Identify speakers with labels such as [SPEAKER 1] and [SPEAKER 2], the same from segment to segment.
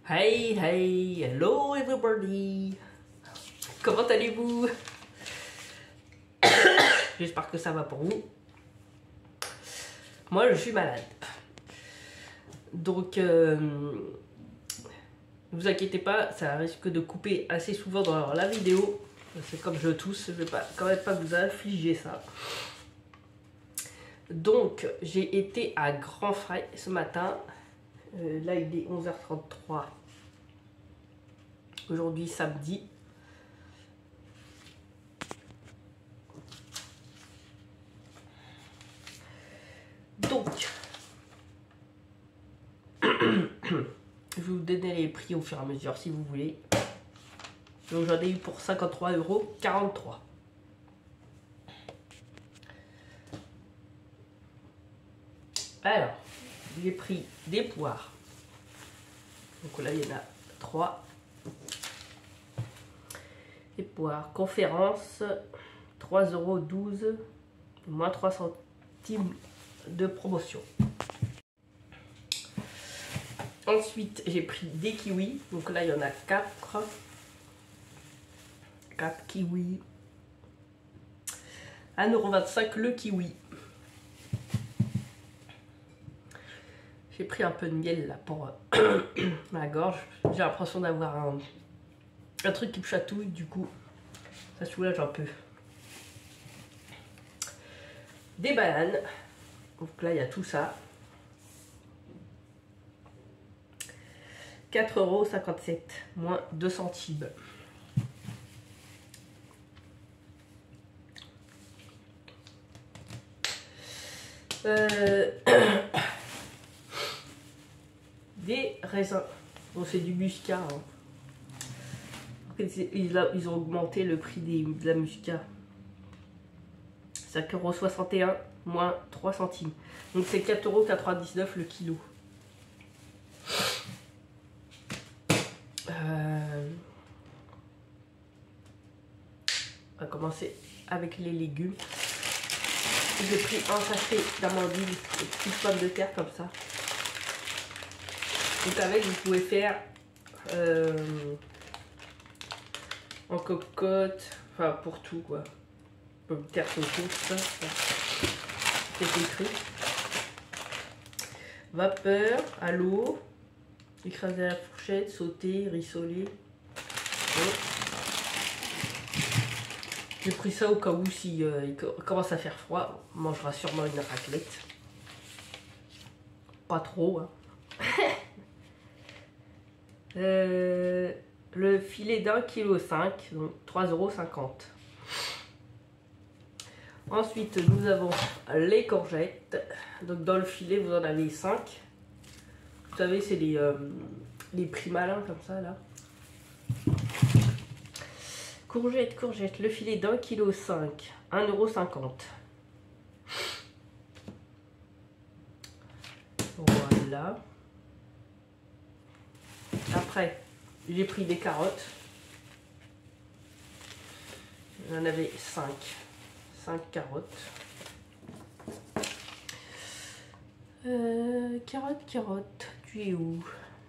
[SPEAKER 1] Hey, hey, hello everybody. Comment allez-vous? J'espère que ça va pour vous. Moi, je suis malade. Donc, ne vous inquiétez pas, ça risque de couper assez souvent dans la vidéo. C'est comme je tousse, je vais quand même pas vous infliger ça. Donc, j'ai été à Grand Frais ce matin. Là, il est 11h33. Aujourd'hui, samedi. Donc, je vais vous donner les prix au fur et à mesure si vous voulez. Donc, j'en ai eu pour 53,43 €. Alors, j'ai pris des poires. Donc là, il y en a 3. Des poires. Conférence, 3,12 €, moins 3 centimes de promotion. Ensuite, j'ai pris des kiwis. Donc là, il y en a 4. 4 kiwis. 1,25 € le kiwi. J'ai pris un peu de miel là pour ma gorge. J'ai l'impression d'avoir un truc qui me chatouille, du coup ça soulage un peu. Des bananes. Donc là il y a tout ça. 4,57 €, moins 2 centimes. Des raisins. Bon, c'est du muscat. Hein. Ils ont augmenté le prix de la muscat. 5,61 €, moins 3 centimes. Donc c'est 4,99 € le kilo. On va commencer avec les légumes. J'ai pris un sachet d'amandine, des petites pommes de terre comme ça. Donc avec, vous pouvez faire en cocotte, enfin pour tout quoi. Pommes de terre, coco, tout ça. C'est écrit. Vapeur, à l'eau, écraser à la fourchette, sauter, rissoler. J'ai pris ça au cas où si il commence à faire froid, on mangera sûrement une raclette. Pas trop, hein. Le filet d'1,5 kg, donc 3,50 €. Ensuite, nous avons les courgettes. Donc dans le filet, vous en avez 5. Vous savez, c'est les prix malins comme ça là. Courgette, le filet d'1,5 kg, 1,50 €. Voilà. Après, j'ai pris des carottes. J'en avais 5. 5 carottes. Carotte, tu es où?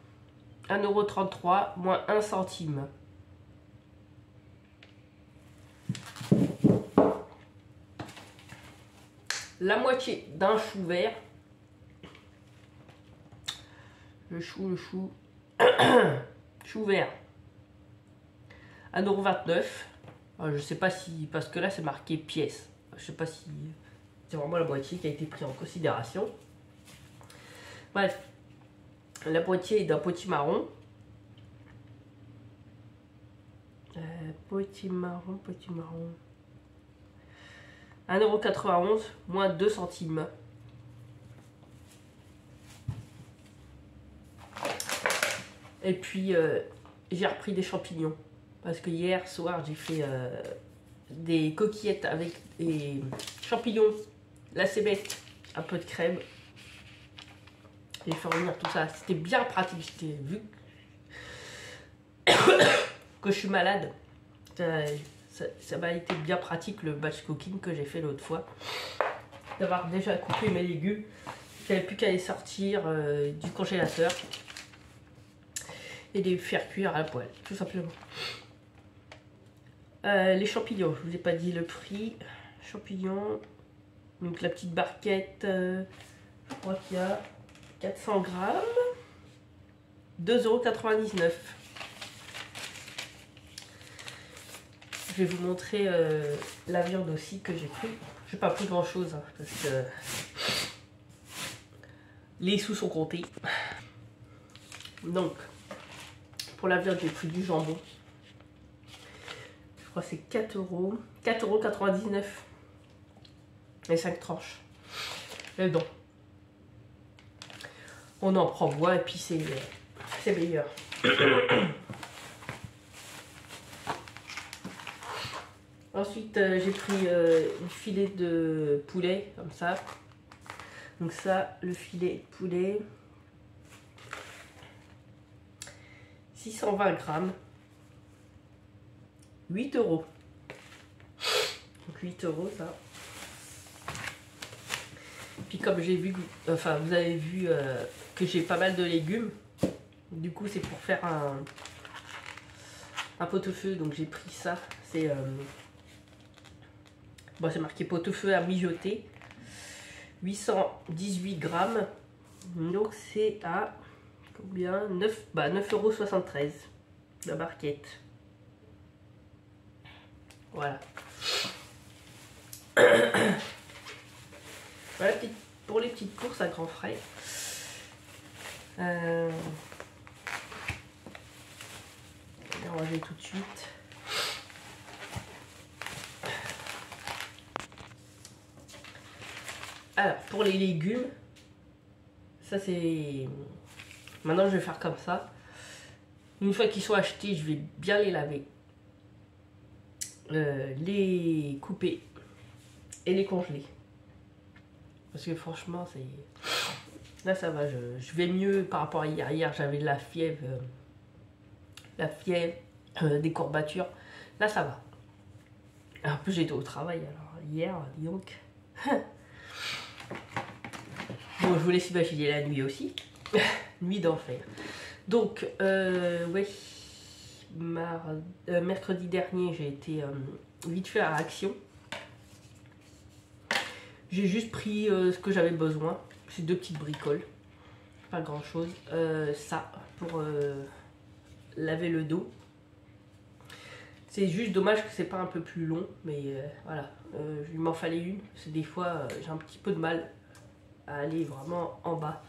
[SPEAKER 1] 1,33 €, moins 1 centime. La moitié d'un chou vert. Le chou. Chou vert. 1,29 €. Je sais pas si... Parce que là, c'est marqué pièce. Je sais pas si... C'est vraiment la moitié qui a été prise en considération. Bref. La moitié est d'un potimarron. Potimarron. 1,91 €, moins 2 centimes. Et puis, j'ai repris des champignons. Parce que hier soir, j'ai fait des coquillettes avec des champignons, la cébette, un peu de crème. J'ai fait revenir tout ça. C'était bien pratique. Vu que je suis malade, ça m'a été bien pratique le batch cooking que j'ai fait l'autre fois. D'avoir déjà coupé mes légumes. J'avais plus qu'à les sortir du congélateur. et les faire cuire à la poêle, tout simplement. Les champignons, je vous ai pas dit le prix. Champignons, donc la petite barquette, je crois qu'il y a 400 grammes, 2,99 €. Je vais vous montrer la viande aussi que j'ai pris. Je n'ai pas pris grand chose hein, parce que les sous sont comptés. Donc, pour la viande, j'ai pris du jambon. Je crois que c'est 4 €. 4,99 €. Et 5 tranches. Et donc, on en prend bois et puis c'est meilleur. Ensuite, j'ai pris une filet de poulet, comme ça. Donc ça, le filet de poulet, 620 grammes, 8 €. Donc 8 € ça. Puis comme j'ai vu, enfin vous avez vu que j'ai pas mal de légumes. Du coup c'est pour faire un pot-au-feu, donc j'ai pris ça. C'est bon, c'est marqué pot-au-feu à mijoter. 818 grammes. Donc c'est à combien? 9,73 € la barquette. Voilà. Voilà pour les petites courses à grands frais. On va ranger tout de suite. Alors, pour les légumes, ça c'est... Maintenant, je vais faire comme ça. Une fois qu'ils sont achetés, je vais bien les laver. Les couper et les congeler. Parce que franchement, c'est... Là, ça va, je vais mieux par rapport à hier. Hier, j'avais de la fièvre. Des courbatures. Là, ça va. En plus, j'étais au travail, alors hier, donc... Bon, je vous laisse imaginer la nuit aussi. Nuit d'enfer. Donc, ouais, mercredi dernier, j'ai été vite fait à Action. J'ai juste pris ce que j'avais besoin. C'est 2 petites bricoles. Pas grand chose. Ça, pour laver le dos. C'est juste dommage que c'est pas un peu plus long. Mais voilà, il m'en fallait une. Parce que des fois, j'ai un petit peu de mal à aller vraiment en bas.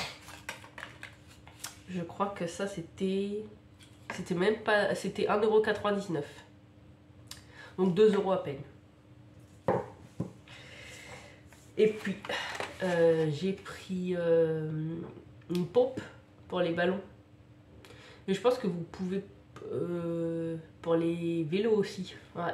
[SPEAKER 1] Je crois que ça c'était même pas, c'était 1,99 €. Donc 2 € à peine. Et puis j'ai pris une pompe pour les ballons. Et je pense que vous pouvez pour les vélos aussi. Ouais.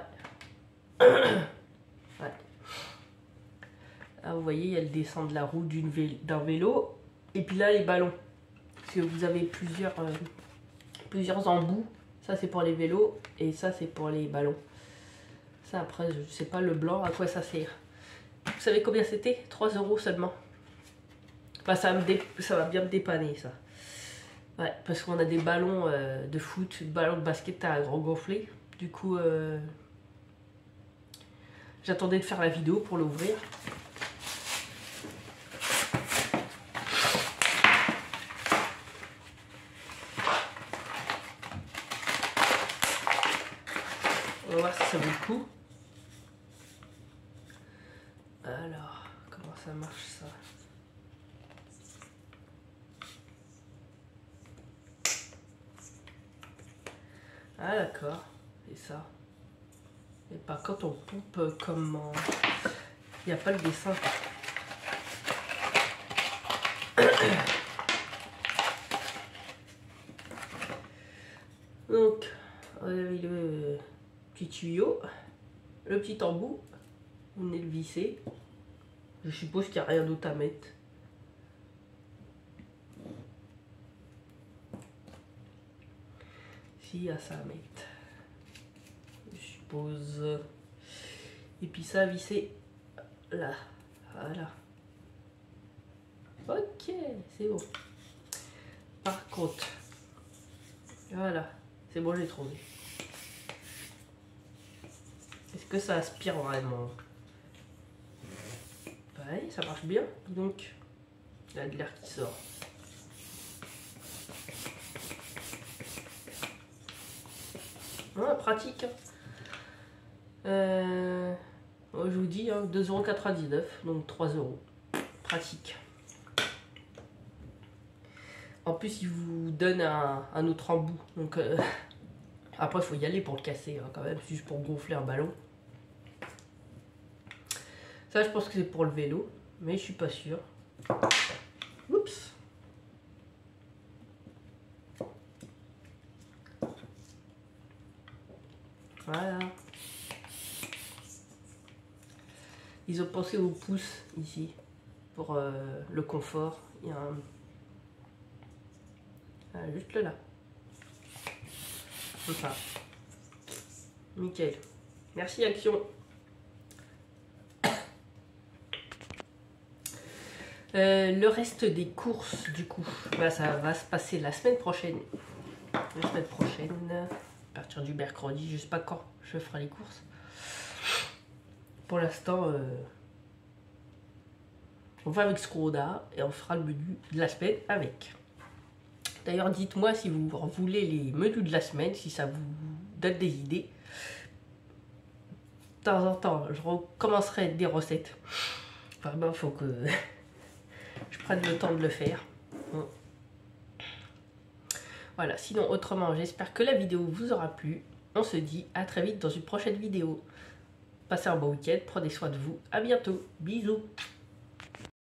[SPEAKER 1] Ouais. Là, vous voyez, elle descend de la roue d'un vélo. Et puis là, les ballons. Parce que vous avez plusieurs embouts. Ça, c'est pour les vélos. Et ça, c'est pour les ballons. Ça, après, je sais pas le blanc à quoi ça sert. Vous savez combien c'était? 3 € seulement. Enfin, ça va bien me dépanner, ça. Ouais, parce qu'on a des ballons de foot, des ballons de basket à gros gonflé. Du coup, j'attendais de faire la vidéo pour l'ouvrir. On va voir si ça vaut le coup. Alors, comment ça marche ça? Ah d'accord, c'est ça. Et pas quand on pompe comment... Il n'y a pas le dessin. Donc, on avait le petit tuyau, le petit embout, on est le vissé. Je suppose qu'il n'y a rien d'autre à mettre. S'il y a ça à mettre. Je suppose. Et puis ça à visser là. Voilà. Ok, c'est bon. Par contre, Voilà, c'est bon, j'ai trouvé. Est-ce que ça aspire vraiment? Pareil, ça marche bien. Donc, il y a de l'air qui sort. Ah, pratique. Je vous dis, hein, 2,99 €, donc 3 €. Pratique. En plus, il vous donne un autre embout. Donc, après, il faut y aller pour le casser, hein, quand même, juste pour gonfler un ballon. Ça, je pense que c'est pour le vélo, mais je suis pas sûr. Oups. Voilà. Ils ont pensé au pouce ici pour le confort. Il y a un... Ah, juste là. Comme ça. Nickel. Merci Action. Le reste des courses, du coup, bah, ça va se passer la semaine prochaine. La semaine prochaine, à partir du mercredi, je sais pas quand je ferai les courses. Pour l'instant, on va avec ce qu'on a et on fera le menu de la semaine avec. D'ailleurs, dites-moi si vous voulez les menus de la semaine, si ça vous donne des idées. De temps en temps, je recommencerai des recettes. Vraiment, il faut que je prenne le temps de le faire. Voilà, sinon autrement, j'espère que la vidéo vous aura plu. On se dit à très vite dans une prochaine vidéo. Passez un bon week-end, prenez soin de vous. À bientôt. Bisous.